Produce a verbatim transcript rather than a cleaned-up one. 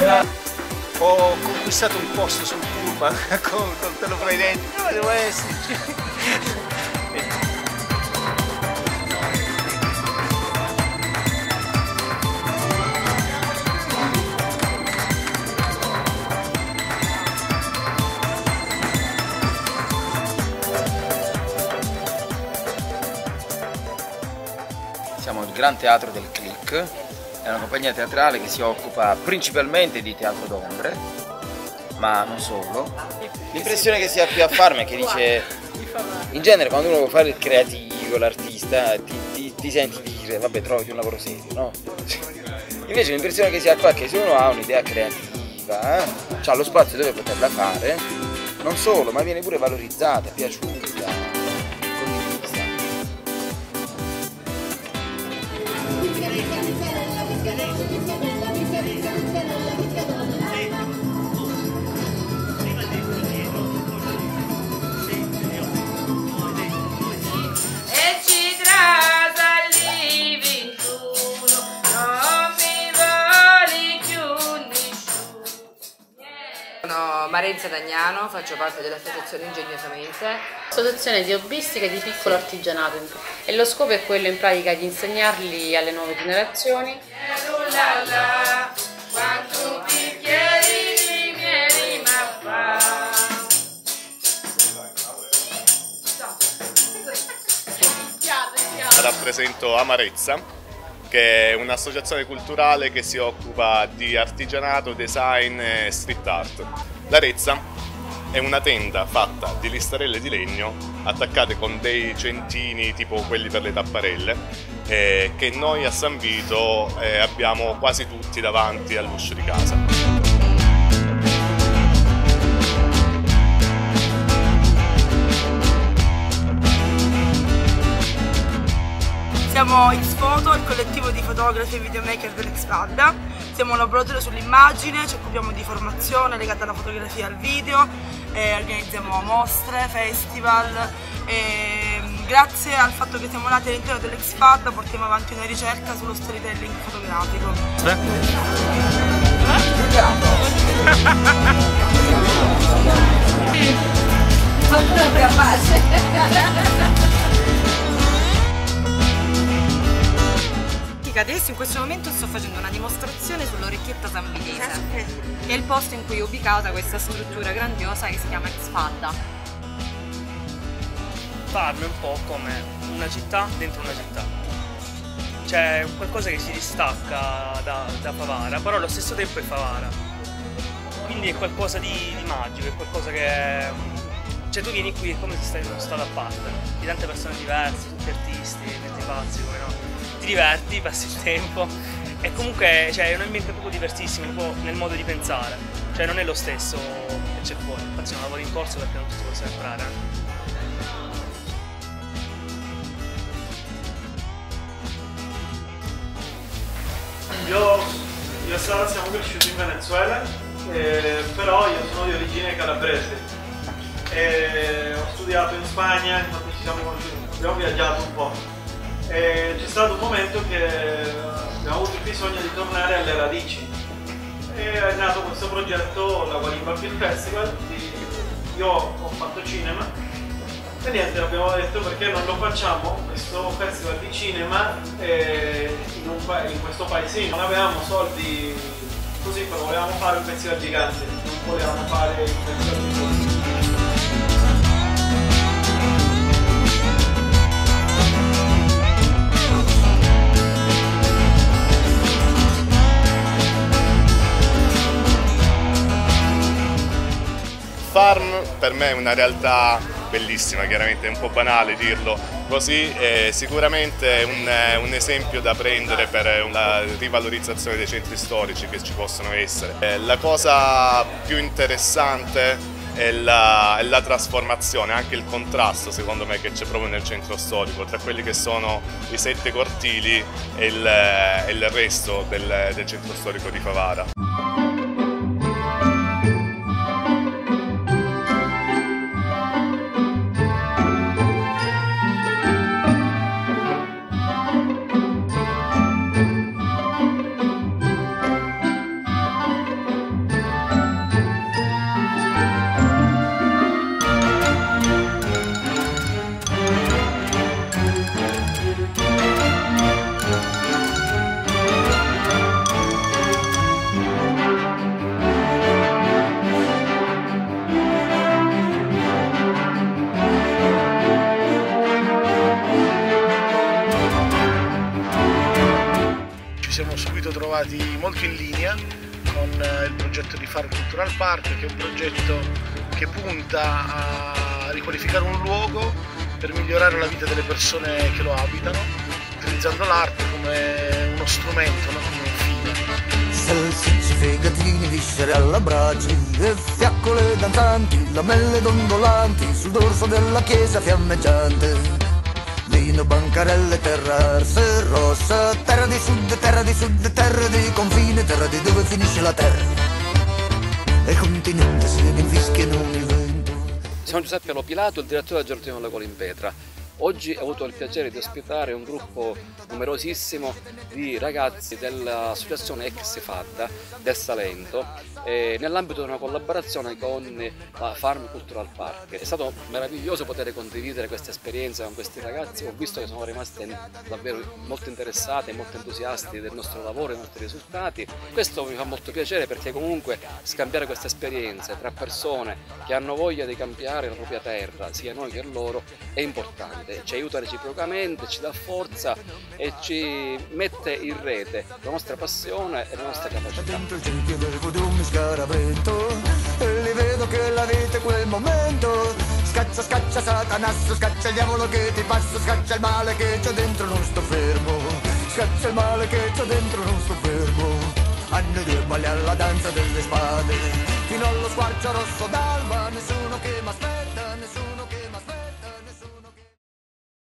Ho conquistato un posto sul pullman con il coltello fra i denti. No, devo esserci. Siamo il Gran Teatro del Click, è una compagnia teatrale che si occupa principalmente di teatro d'ombre, ma non solo. L'impressione che si ha qui a Farm è che dice, in genere quando uno vuole fare il creativo, l'artista, ti, ti, ti senti dire, vabbè, trovati un lavoro serio, no? Invece l'impressione che si ha qua è che se uno ha un'idea creativa, eh, ha lo spazio dove poterla fare, non solo, ma viene pure valorizzata, piaciuta. Sono Marenza Dagnano, faccio parte dell'associazione Ingegnosamente. Associazione di hobbistica e di piccolo artigianato e lo scopo è quello in pratica di insegnarli alle nuove generazioni. Rappresento Amarezza, che è un'associazione culturale che si occupa di artigianato, design e street art. L'Arezza è una tenda fatta di listarelle di legno attaccate con dei centini tipo quelli per le tapparelle eh, che noi a San Vito eh, abbiamo quasi tutti davanti all'uscio di casa. Siamo X-Foto, il collettivo di fotografi e videomaker dell'X-Fab. Siamo un laboratorio sull'immagine, ci occupiamo di formazione legata alla fotografia e al video, eh, organizziamo mostre, festival e grazie al fatto che siamo nati all'interno dell'X-Fab portiamo avanti una ricerca sullo storytelling fotografico. Adesso in questo momento sto facendo una dimostrazione sull'orecchietta sanvidese, che è il posto in cui è ubicata questa struttura grandiosa che si chiama X-Fab. Farm è un po' come una città dentro una città, c'è qualcosa che si distacca da, da Favara, però allo stesso tempo è Favara, quindi è qualcosa di, di magico, è qualcosa che è... cioè tu vieni qui è come se stai in uno stato a parte, di tante persone diverse, tutti artisti, mezzi pazzi, come no? Ti diverti, passi il tempo e comunque cioè, è un ambiente proprio diversissimo, proprio nel modo di pensare, cioè non è lo stesso che c'è fuori, infatti sono lavori in corso perché non tutti possono entrare. Io, io e Sara siamo cresciuti in Venezuela, eh, però io sono di origine calabrese e ho studiato in Spagna, infatti ci siamo conosciuti, abbiamo viaggiato un po'. C'è stato un momento che abbiamo avuto il bisogno di tornare alle radici e è nato questo progetto, la Guarimba Film Festival. Io ho fatto cinema e niente, abbiamo detto perché non lo facciamo questo festival di cinema eh, in, un in questo paesino. Non avevamo soldi così, però volevamo fare un festival gigante, non volevamo fare il festival di così. Farm per me è una realtà bellissima, chiaramente è un po' banale dirlo così, è sicuramente un, un esempio da prendere per la rivalorizzazione dei centri storici che ci possono essere. La cosa più interessante è la, è la trasformazione, anche il contrasto secondo me che c'è proprio nel centro storico tra quelli che sono i sette cortili e il, e il resto del, del centro storico di Favara. trovati molto in linea con il progetto di Farm Cultural Park, che è un progetto che punta a riqualificare un luogo per migliorare la vita delle persone che lo abitano, utilizzando l'arte come uno strumento, non come un fine. Salsicce, fegatini, viscere alla brace, e fiaccole danzanti, lamelle dondolanti, sul dorso della chiesa fiammeggiante. Vino, bancarelle, terra arsa rossa, terra di sud, terra di sud, terra di confine, terra di dove finisce la terra. E il continente si infischiano il vento. Sono Giuseppe Lopilato, il direttore del Giardino della Colimpetra. Oggi ho avuto il piacere di ospitare un gruppo numerosissimo di ragazzi dell'associazione Ex Fadda del Salento eh, nell'ambito di una collaborazione con la Farm Cultural Park. È stato meraviglioso poter condividere questa esperienza con questi ragazzi. Ho visto che sono rimasti davvero molto interessati e molto entusiasti del nostro lavoro e dei nostri risultati. Questo mi fa molto piacere, perché comunque scambiare queste esperienze tra persone che hanno voglia di cambiare la propria terra, sia noi che loro, è importante. Ci aiuta reciprocamente, ci dà forza e ci mette in rete la nostra passione e la nostra capacità. Dentro il cerchio del voodoo mi scaravento e li vedo che la vita è quel momento. Scaccia, scaccia Satanasso, scaccia il diavolo che ti passa, scaccia il male che c'è dentro, non sto fermo. Scaccia il male che c'è dentro, non sto fermo. A noi due balli alla danza delle spade, fino allo squarcio rosso d'alba, nessuno che